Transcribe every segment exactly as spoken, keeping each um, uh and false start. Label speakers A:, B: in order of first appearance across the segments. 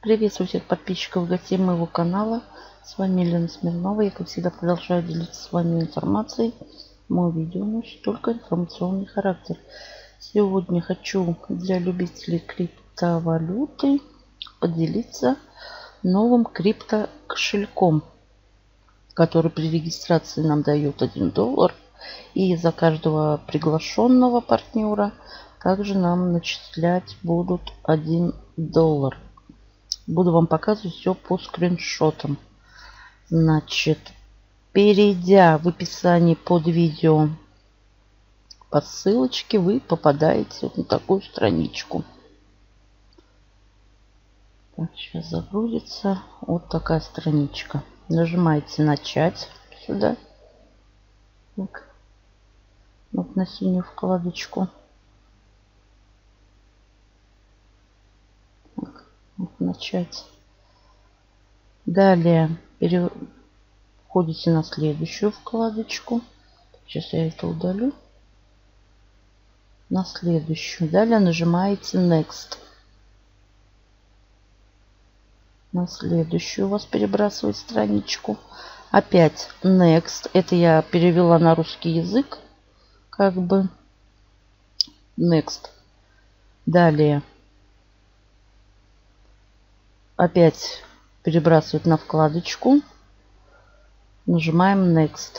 A: Приветствую всех подписчиков и гостей моего канала. С вами Елена Смирнова. Я, как всегда, продолжаю делиться с вами информацией. Мое видео носит только информационный характер. Сегодня хочу для любителей криптовалюты поделиться новым криптокошельком, который при регистрации нам дает один доллар. И за каждого приглашенного партнера также нам начислять будут один доллар. Буду вам показывать все по скриншотам. Значит, перейдя в описании под видео по ссылочке, вы попадаете вот на такую страничку. Так, сейчас загрузится. Вот такая страничка. Нажимаете «Начать» сюда. Так. Вот на синюю вкладочку. Так, вот «Начать». Далее переходите на следующую вкладочку. Сейчас я это удалю. На следующую. Далее нажимаете Next. На следующую вас перебрасывает страничку. Опять Next. Это я перевела на русский язык. Как бы. Next. Далее. Опять перебрасывает на вкладочку. Нажимаем Next.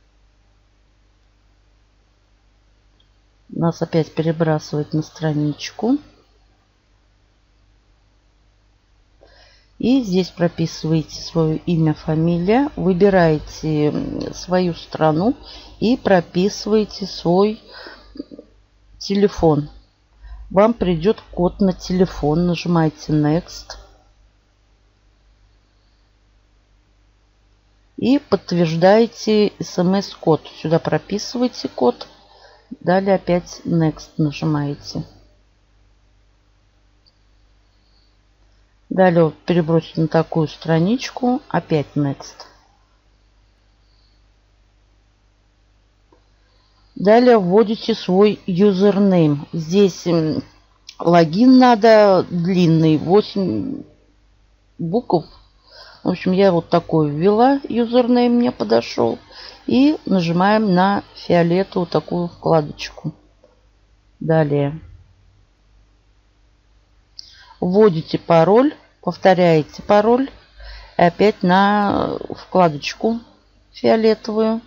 A: Нас опять перебрасывает на страничку. И здесь прописываете свое имя, фамилия. Выбираете свою страну и прописываете свой телефон. Вам придет код на телефон. Нажимаете Next. И подтверждаете смс-код. Сюда прописываете код. Далее опять Next нажимаете. Далее вот перебросить на такую страничку. Опять Next. Далее вводите свой юзернейм. Здесь логин надо длинный. восемь букв. В общем, я вот такой ввела. Юзернейм мне подошел. И нажимаем на фиолетовую такую вкладочку. Далее. Вводите пароль. Повторяете пароль. И опять на вкладочку фиолетовую.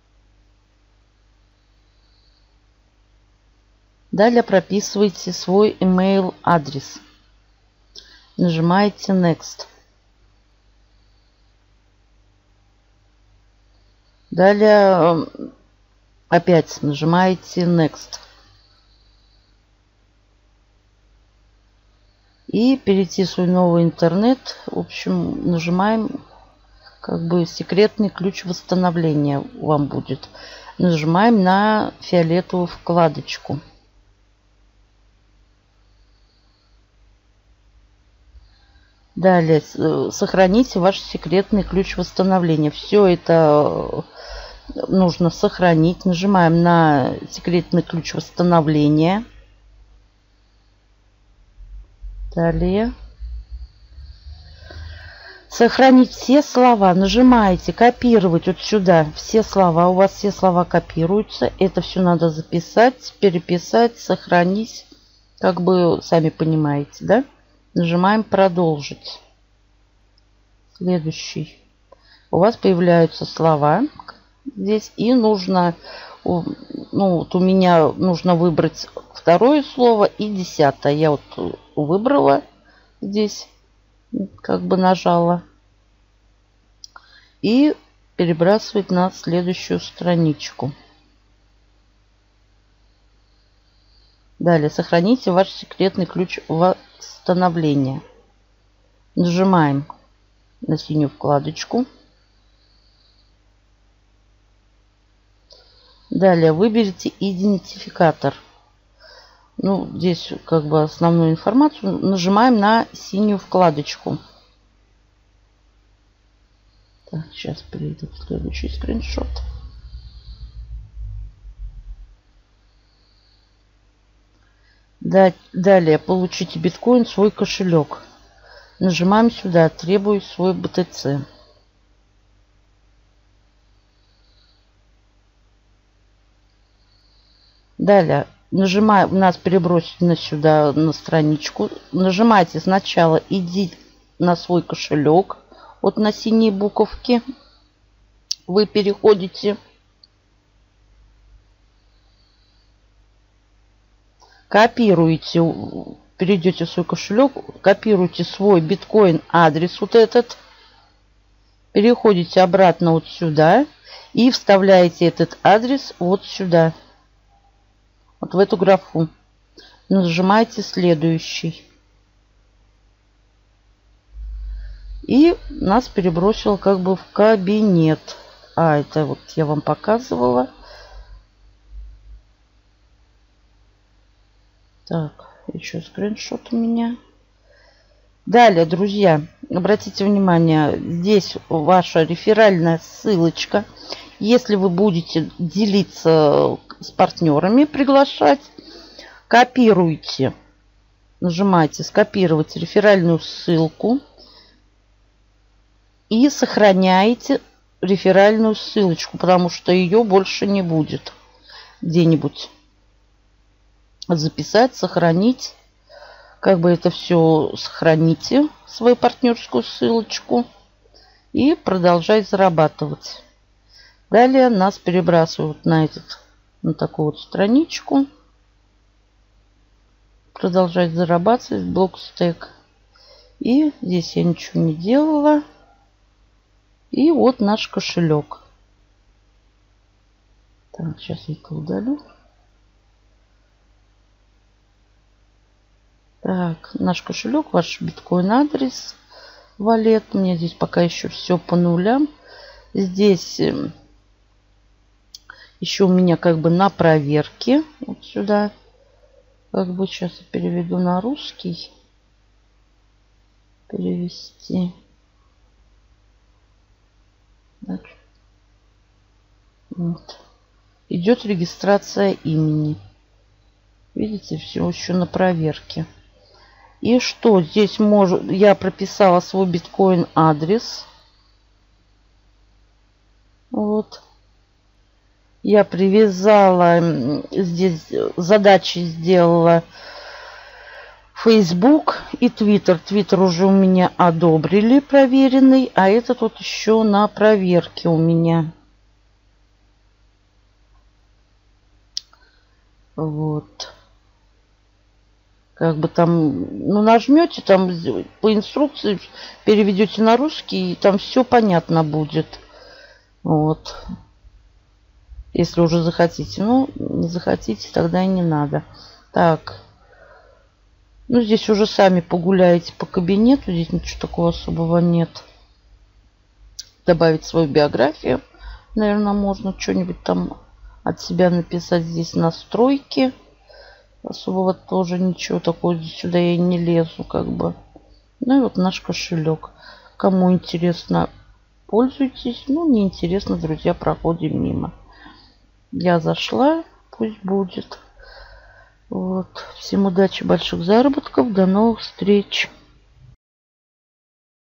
A: Далее прописываете свой email адрес. Нажимаете Next. Далее опять нажимаете Next. И перейти в свой новый интернет. В общем, нажимаем как бы секретный ключ восстановления вам будет. Нажимаем на фиолетовую вкладочку. Далее сохраните ваш секретный ключ восстановления. Все это нужно сохранить. Нажимаем на секретный ключ восстановления. Далее. Сохранить все слова. Нажимаете копировать вот сюда. Все слова. У вас все слова копируются. Это все надо записать, переписать, сохранить. Как бы сами понимаете, да? Нажимаем продолжить. Следующий. У вас появляются слова здесь. И нужно, ну вот у меня нужно выбрать второе слово и десятое. Я вот выбрала здесь, как бы нажала. И перебрасывать на следующую страничку. Далее сохраните ваш секретный ключ восстановления. Нажимаем на синюю вкладочку. Далее выберите идентификатор. Ну, здесь как бы основную информацию. Нажимаем на синюю вкладочку. Так, сейчас перейду в следующий скриншот. Далее получите биткоин в свой кошелек. Нажимаем сюда. Требую свой бэ тэ цэ. Далее. Нажимаем. Нас перебросить на сюда, на страничку. Нажимайте сначала «Иди на свой кошелек». Вот на синие буковки. Вы переходите. Копируете. Перейдете в свой кошелек. Копируете свой биткоин адрес. Вот этот. Переходите обратно вот сюда. И вставляете этот адрес вот сюда. Вот в эту графу. Нажимаете следующий. И нас перебросило как бы в кабинет. А, это вот я вам показывала. Так, еще скриншот у меня. Далее, друзья, обратите внимание, здесь ваша реферальная ссылочка. Если вы будете делиться с партнерами, приглашать, копируйте. Нажимаете «Скопировать реферальную ссылку». И сохраняете реферальную ссылочку, потому что ее больше не будет. Где-нибудь записать, сохранить. Как бы это все сохраните, свою партнерскую ссылочку. И продолжать зарабатывать. Далее нас перебрасывают на, этот, на такую вот страничку. Продолжать зарабатывать. Блокстек. И здесь я ничего не делала. И вот наш кошелек. Так, сейчас я это удалю. Так, наш кошелек, ваш биткоин адрес, валет. У меня здесь пока еще все по нулям. Здесь еще у меня как бы на проверке. Вот сюда. Как бы сейчас я переведу на русский. Перевести. Вот. Идет регистрация имени. Видите, все еще на проверке. И что здесь может... Я прописала свой биткоин адрес. Вот. Я привязала... Здесь задачи сделала Facebook и Twitter. Twitter уже у меня одобрили, проверенный. А этот вот еще на проверке у меня. Вот. Как бы там, ну, нажмете, там по инструкции переведете на русский, и там все понятно будет. Вот. Если уже захотите. Ну, не захотите, тогда и не надо. Так. Ну, здесь уже сами погуляете по кабинету. Здесь ничего такого особого нет. Добавить свою биографию. Наверное, можно что-нибудь там от себя написать. Здесь настройки. Особого тоже ничего такого. Сюда я не лезу, как бы. Ну и вот наш кошелек. Кому интересно, пользуйтесь. Ну, не интересно, друзья, проходим мимо. Я зашла. Пусть будет. Вот. Всем удачи, больших заработков. До новых встреч.